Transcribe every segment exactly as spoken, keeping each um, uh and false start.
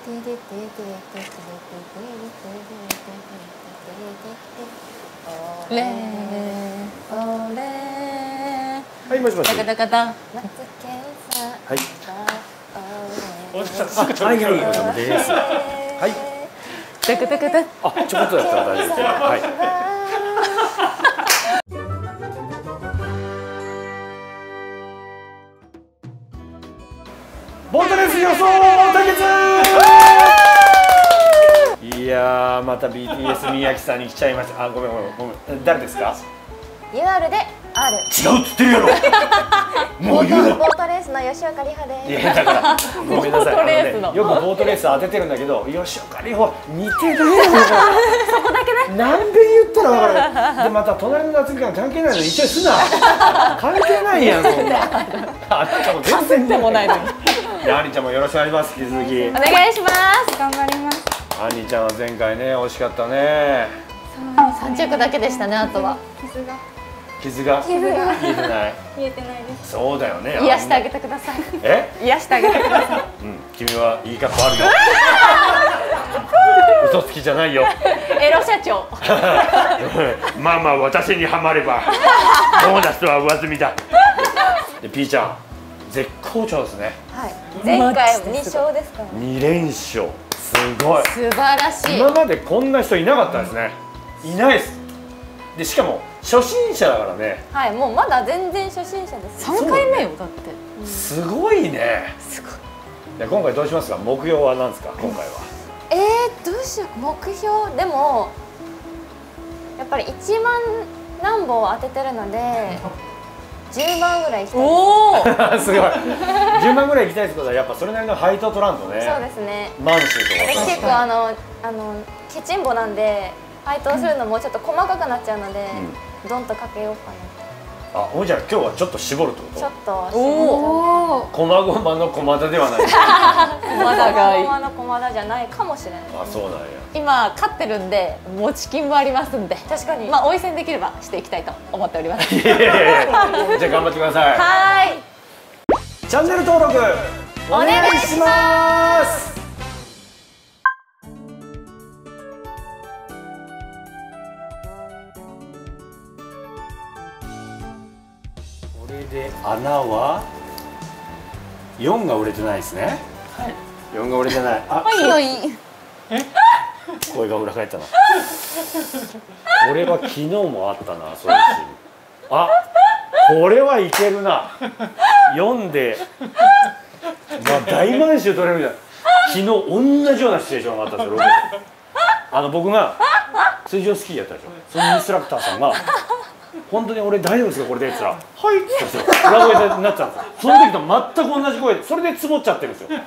レーオレー。 はい、もしもし。 ダカダカダ。 はい。あ、はいはい、お疲れです。はい。 ダカダカダ。 あ、ちょこっとだったら大丈夫です。はい。ボートレース予想対決。いやー、また ビーティーエス 宮城さんに来ちゃいました。あ、ごめんごめんごめん。誰ですか？ ユーアール で アール。 違うっつってるやろ。もう言うな。 ボートレースの吉岡里帆です。 いやだからごめんなさい。 ボートレースのあのね、よくボートレース当ててるんだけど、吉岡里帆似てないよ。そこだけね。なんで言ったらわかる。でまた隣の夏みかん関係ないのに一緒にすな。関係ないやんそんな。あなたも全然でもないのに。 あにちゃんもよろしくお願いします。引き続き。 お願いします。頑張ります。 あにちゃんは前回ね惜しかったね。 三着だけでしたね。あとは傷が傷が傷が癒えてない。 癒えてないです。 そうだよね。 癒してあげてください。 え？ 癒してあげてください。 うん、君はいい格好あるよ。嘘つきじゃないよ。 エロ社長。 まあまあ私にはまればボーナスは上積みだ。で、ピーちゃん絶好調ですね。 はい。前回に勝ですから。 に連勝、すごい。 素晴らしい。 今までこんな人いなかったですね。いないです。でしかも初心者だからね。 はい。もうまだ全然初心者です。 三回目よだって。 すごいね。 すごい。 で今回どうしますか。目標は何ですか今回は。 えー、どうしよう。目標でもやっぱりいちまん何本当ててるのでじゅうまんぐらいいきたいです。 おお。 すごい。じゅうまんぐらい行きたいってことはやっぱそれなりの配当取らんとね。 そうですね。 満州とか。 私結構あのあのケチンボなんで配当するのもちょっと細かくなっちゃうので、うん、どんとかけようかな。 あ、おいじゃあ今日はちょっと絞るってこと？ ちょっとおお。 こまごまの駒田ではない。 駒田がいい。 駒の駒田じゃないかもしれない。 あ、そうなんや。 今勝ってるんで持ち金もありますんで。 確かに。 まあ応援できればしていきたいと思っております。 いやいやいや。じゃあ頑張ってください。 はい。 チャンネル登録お願いします。これで穴はよんが売れてないですね。はい。よんが売れてない。あ、 はい。 声が裏返ったな。これは昨日もあったな、そういうシーン。あ、これはいけるな。読んで、まあ大満州取れるじゃん。昨日同じようなシチュエーションがあったんですよ。ロケであの僕が水上スキーやったでしょ。そのインストラクターさんが本当に俺大丈夫ですかこれでって言ったら「はい」って言ったんですよ。裏声になっちゃうんですよ。その時と全く同じ声でそれで積もっちゃってるんですよ。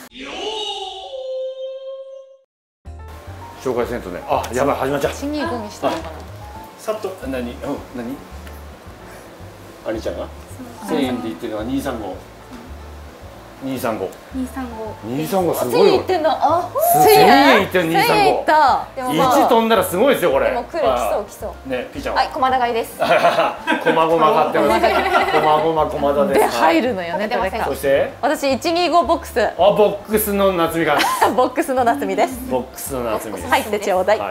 紹介せんとね。あ、やばい始まっちゃう。 一二五にしたのかな。 さっと何、うん、何ありちゃんがせんえんで言ってるのはにさんごにさんごにさんごにさんごすごいよ。 千円いってんの。あ、 せんえんいってるにさんご。 千円いった。 いち飛んだらすごいですよこれ。 でも来る、来そう来そうね、ピーちゃんはい、駒田がいいです。 こまごま買ってます。こまごま駒田です。 で入るのよね。どれか。 そして私一二五ボックス。 あ、ボックスの夏みかん。 ボックスの夏美です。 ボックスの夏みです。 入ってちょうだい。 はい。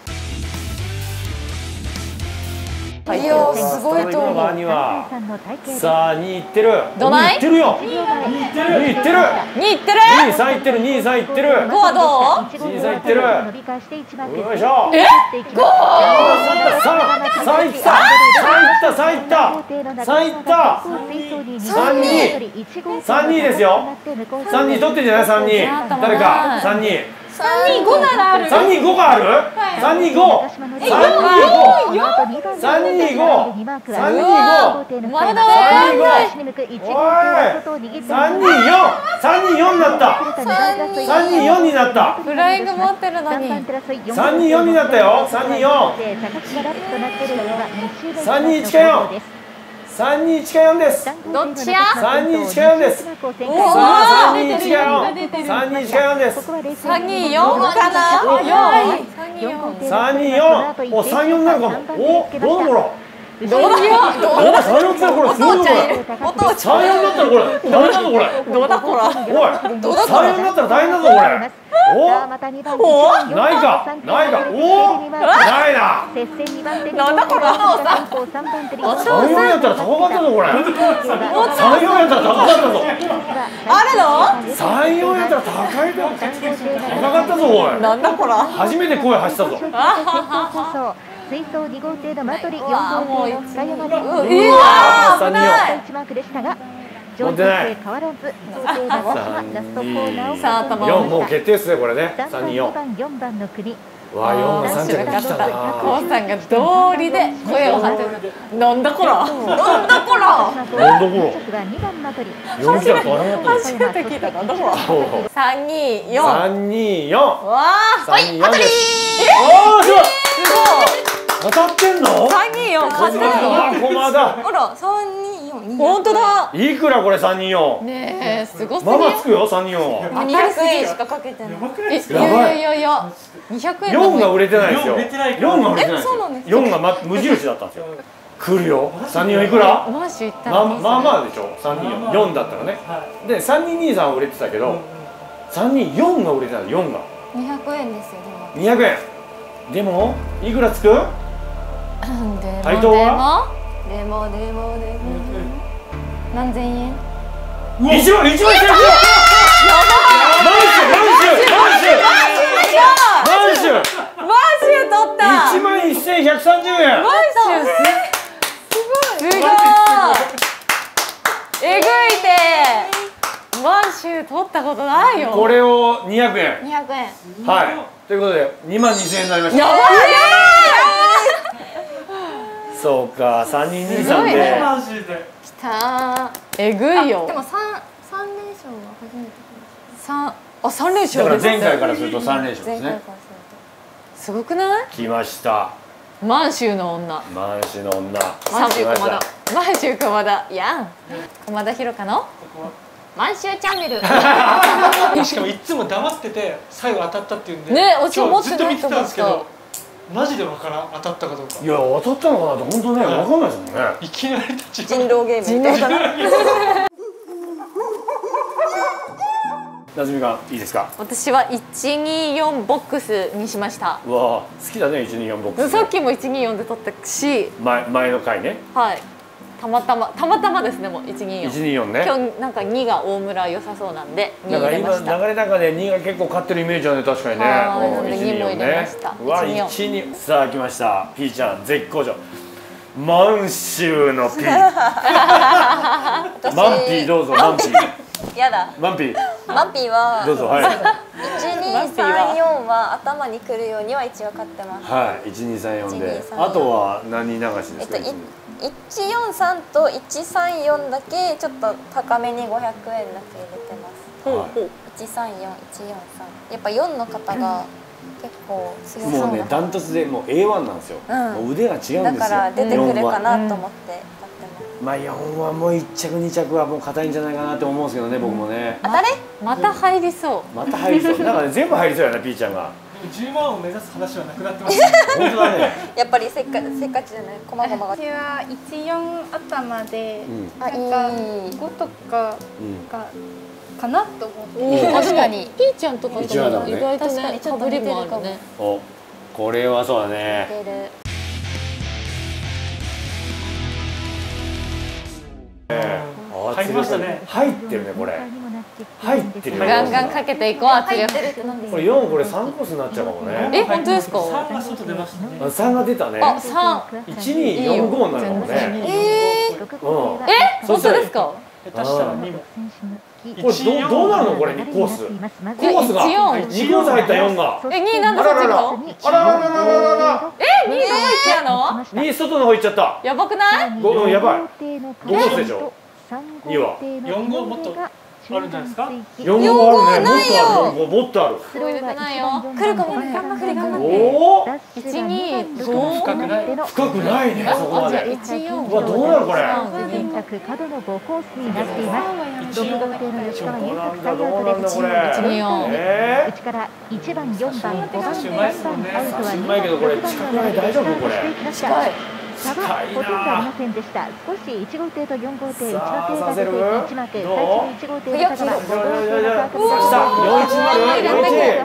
いやすごいと思う。 さあにいってる。 どないいってるよ。にいってる。にいってる。 二いってる。 にさんいってる。にさんいってる。 五はどう？ にさんいってる。よいしょ。 え？五。 さんいった。さんいった。さんいった。さんに。さんにですよ。さんに取ってんじゃない？さんに。誰か。さんに。 三二五ならある。 三二五がある？三二五。三二五。三二五。三二五。 まだわかんない。 おい。三二四。三二四になった。三二四になった。 フライング持ってるのに。 三二四になったよ。三二四。三二一かよん。三二一かよんです。 どっちや？ 三二一かよんです。さあ三二一かよん。三二一かよんです。 三二四かな？四。 三二四。お、三四になるかも。お、どうだこら。 どうだ？どうお、三四ってこれすごいこれ。 お父ちゃん。 三四だったらこれ大変だぞこれ。 どうだこら。 おい。三四だったら大変だぞこれ。 おまたにばんおないかないかおおないな接戦にばん手になんだこれさんばん手にお父さんよんやったら高かったぞこれさんよんやったら高かったぞあれのさんよんやったら高いだ高かったぞおいなんだこら初めて声発したぞ水槽に号艇のマトリよんわ号艇の深山でうわー危ないいちマークでしたが上級持ってない生変わらず同艇がラストコーナーをさあ頭よんもう決定ですねこれねさんばんさんによんにばんよんばんの国わあよんがさん着に来たなコウさんが道理で声を張ってるなんだこらなんだこらなんだこらにばんマトリよん来たら取らなかった初めて聞いたなんだこらそう三二四さんによんわあさんによんですおーすごいす当たってんのごい三二四勝ってるあの駒だほら三二四本当だいくらこれさんによんねえすごすぎまあまあよつくよさんによんは二百円しかかけてない。 えいやばいやいやいや二百円よんが売れてないですよよん売れてないよんが売れてないえそうなんですかよんがま無印だったんですよ来るよさんによんいくらマッシュいったらまあまあまあでしょさんによんよんだったらねでさんににさんは売れてたけどさんによんが売れてないよんが二百円ですよでも。 にひゃくえんでもいくらつくでも配当はでもでもでも何千円？ いちまんいちまんいちまんいちまんマンシュマンシュマンシュマッシュ取ったいちまんせんひゃくさんじゅうえんマッシュすすごいすごいえぐいてマッシュ取ったことないよこれをにひゃくえん二百円。 はいということでにまんにせんえんになりましたやばいそうかさんにんにさんでマジできたー。 えぐいよでも三三連勝は初めて。 三あ三連だから勝です前回からするとさん連勝ですね前回からすすごくない来ました満州の女マンシュの女満州来まし駒田た満州駒田やん駒田博香の満州チャンネル。 しかもいつも黙ってて最後当たったっていうんでね私今思ってない日ずっと見てたんですけと思どマジでわからん当たったかどうかいや当たったのかなって本当ね分かんないですもんねいきなり立ち人狼ゲーム。 人狼だななずみがいいですか私はいちによんボックスにしましたうわ好きだねいちによんボックスさっきもいちによんで取ったし前前の回ねはいたまたまたまたまですねもういちによんいちによんね今日なんかにが大村良さそうなんでになんか今入れました流れの中でにが結構勝ってるイメージあるね確かにねはいうんなんでいちによんにも入れましたうわいちによんいちにさあ来ましたピーちゃん絶好調満州のピーマンピーどうぞマンピーやだ。 マンピーマンピーはどうぞはい一二三四は頭に来るようには一応買ってます。 はいいちにさんよんでいちにさんよんあとは何流しですかえっとい一四三と一三四だけちょっと高めに五百円だけ入れてます。 ほうほう一三四一四三。やっぱ四の方が結構強そうな。 もうねダントツでもう エーワン なんですようんもう腕が違うんですよだから出てくるかよんはなと思って買ってます。 まあよんはもういっ着に着はもう硬いんじゃないかなって思うんですけどね僕もね当たれ？ また入りそうまた入りそうなんかね全部入りそうやなピーちゃんがじゅうまんを目指す話はなくなってます本当だねやっぱりせっかせっかちじゃない。こまごまが。 私は一四頭で、 うんあなんかいい。 五とかうんがかなと思って。 うん確かにピーちゃんとかとも一応だもんね意外と確かねにちょっとかぶり似てるかももあるねおこれはそうだね出る。 あ入りましたね入ってるねこれ入ってるよガンガンかけていこう圧力入ってるってなんで？ これよんこれさんコースになっちゃうかもねえ本当ですかさんが外出ましたねあさんが出たねあ三いちによんごになるかもねええ。 うんえ本当ですか下手したらにもこれどどうなるのこれコースコースがいちよんにコース入ったよんがえになんであらららそっちのあららららららえにどこ行っちゃうのに外の方行っちゃったやばくないごうんやばいごコースでしょには四号もっとあるんじゃないですかよんごあるねもっとあるよんごもっとあるすごい出てないよ来るかもね。来るかもね。 おおいちにご深くない深くないねそこまじゃあでいちよんうわどうなるこれ選択角のごコースになっています六号艇の吉川入どうなん作最だどうなんアウトですだこれいちによんえ内からいちばんよんばんごばんうよんばんまいっすもんねアウトはうまいけどこれ近くない大丈夫これ近い差がほとんどありませんでした。少しいち号艇とよん号艇、いち馬艇が出ていち馬艇、最初のいち号艇の差がご号艇の差がさあよんいちまるよんいち。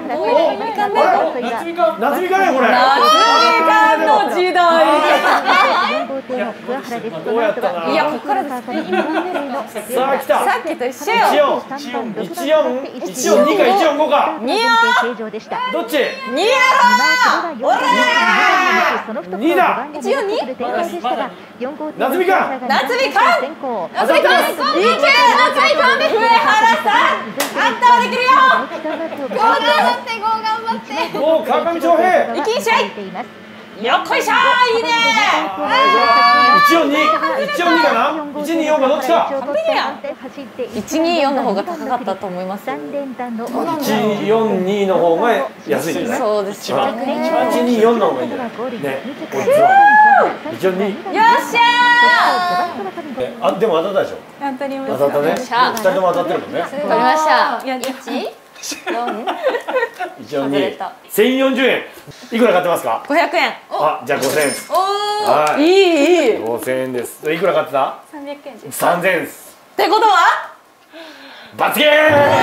夏美か夏美かねこれ。 の時代。 よん号艇の桑原です。 どうやったな。 いやここからです。 さあ来た。 さっきと一緒よ。 一四一四一四二か一四五か。 にやどっち？ にやろ。おらー。 にだ。 一四二。 夏美か。 夏美か。夏美か。いけ。夏美か。上原さん。あったまできるよ。 頑張ってゴー頑張ってお川上翔平。 いきんしゃい。よっこいしょー。いいね。 一四二一四二かな。一二四かどっちか。 一二四の方が高かったと思います。 一四二の方が安いんじゃない？ そうです。 一二四の方がいいんじゃない？ね。一四二。 よっしゃー。あでも当たったでしょ。 当たりま当たったね。二人とも当たってるもんね。 ー。取りました。 いや一。 一四二。千四十円。いくら買ってますか？ 五百円。 あじゃあ五千円。 おお。 はいいいいい。 五千円です。いくら買ってた？ 三百円です。 三千円です。 ってことは？ 罰ゲー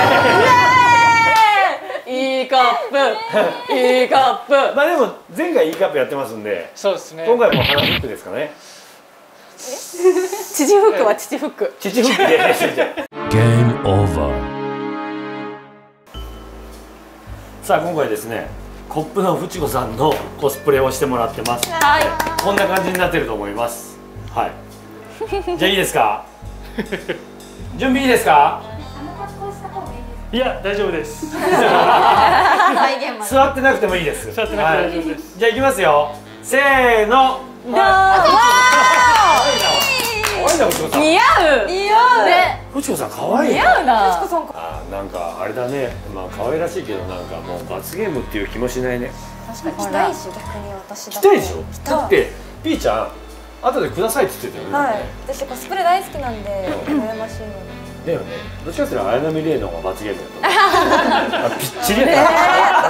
ム。 いいカップ。いいカップ。 まあでも前回いいカップやってますんで、 そうですね。 今回も花フックですかね。 父フックは父フック。 父フックでやってみて。ゲームオーバー。さあ今回ですね、コップのフチコさんのコスプレをしてもらってます。 はい。 こんな感じになってると思います。はい。じゃあいいですか？準備いいですか？ いや大丈夫です。 再現まで。 座ってなくてもいいです。 座ってなくて大丈夫です。 じゃあいきますよ。せーの。 どうぞ。 可愛いなフチコさん。 似合う。似合う。ね。 フチコさん可愛い。 似合うな。 あなんかあれだね。まあ可愛らしいけどなんかもう罰ゲームっていう気もしないね。 確かに来たいし逆に私だ来たいでしょ。だってピーちゃん後でくださいって言ってたよね。 はい私コスプレ大好きなんで羨ましいのにだよね。どっちかっていうと綾波レイの方が罰ゲームだった。あぴっちりやった。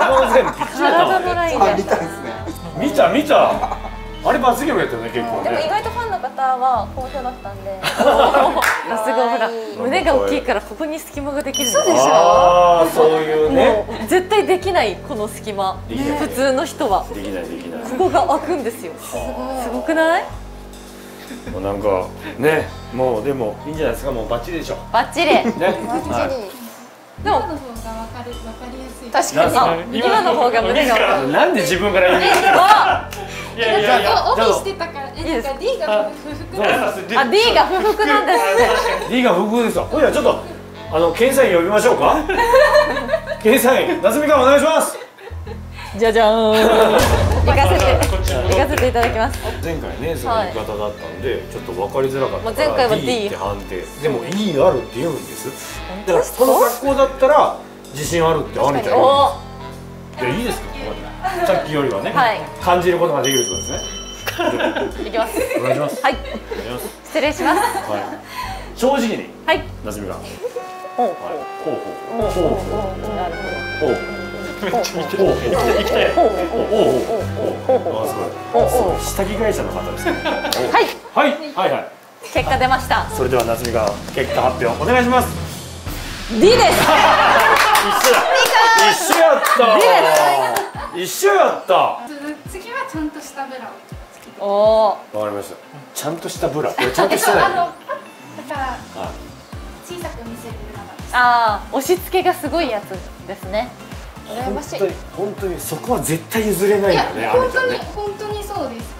体の全部ぴっちりやったわね。 あ、見たんですね。 見た見た。あれ罰ゲームやったよね結構でも意ね。 外とファンの方は好評だったんですごいほら胸が大きいからここに隙間ができる。そうでしょ。 ああそういうね。 もう絶対できないこの隙間。 できない普通の人はできないできない。 ここが開くんですよ。すごくない？ もうなんかねもうでもいいんじゃないですかもうバッチリでしょ。 バッチリ。 ね。 バッチリでも今の方がわかるわかりやすい。 確かに今の方が胸が大きい。 なんで自分から言うの？ いやいやいや。 オフしてたからえなんか D が不服なんです。 あ D が不服なんですって。 D が不服ですよ。ほいじゃちょっとあの検査員呼びましょうか。検査員夏美かお願いします。 じゃじゃーん。行かせて行かせていただきます。 前回ねその言い方だったんでちょっと分かりづらかったからまあ前回は D D って判定でも E があるって言うんですだからこの格好だったら自信あるってあるじゃん。 おいやいいですかさっきよりはね、 はい感じることができるそうですね。 行きます。 お願いします。 はいお願いします。 失礼します。 はい正直にはい。 夏美がほうはいほうほうほうほうなるほうめっちゃ見てる。ほうほうほうほうほうあすごい下着会社の方ですね。 はいはいはいはい。 結果出ました。 それでは夏美が結果発表お願いします。 D です。 一緒だ一緒やった一緒やったわ次はちゃんとしたブラを。 おお。 かりました。ちゃんとしたブラこれちゃんとしてないあのだから小さく見せるブラが。 ああ押し付けがすごいやつですね。 羨ましい本当に本当にそこは絶対譲れないいやんだね。あみ本当にちゃんね本当にそうです。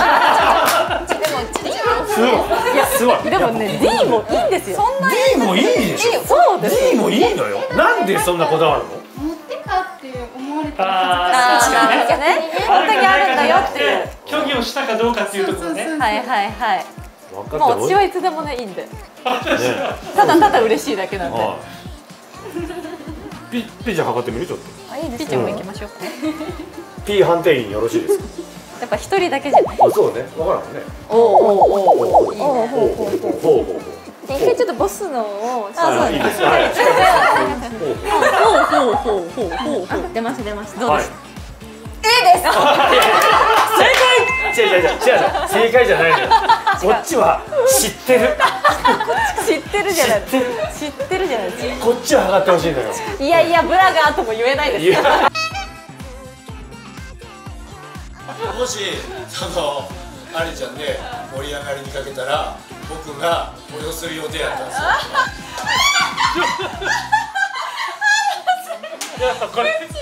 すごいいやすごいでもね D もいいんですよ。そんな D もいいでしょ。 そうです。 D もいいのよ。なんでそんなこだわるの？ 持ってかって思われてるあああなるほどね。本当にあるんだよっていう。 虚偽をしたかどうかっていうところね。 はいはいはい。 分かもう私はね。 いつでもねいいんで。ただただ嬉しいだけなんで。 はいピピじゃ測ってみるちょっと。 あいいですピッチも行きましょう。 P 判定員よろしいですか？ やっぱ一人だけじゃない。 あそうね分からんね。 おおおおおおいいね。 ほうほうほうほうほう。 一回ちょっとボスのをあそういいです。はい。 ほうほうほうほうほうほう。出ました出ました。どうはいです。A です。正解。 違う違う違う違う正解じゃないのよ。こっちは知ってる。 知ってるじゃない。 知ってる。 知ってるじゃないですか。 こっちは測ってほしいのよ。 いやいやブラガーとも言えないですよ。 もしそのアリちゃんで盛り上がりにかけたら僕が催する予定やったんですよ。 いやこれ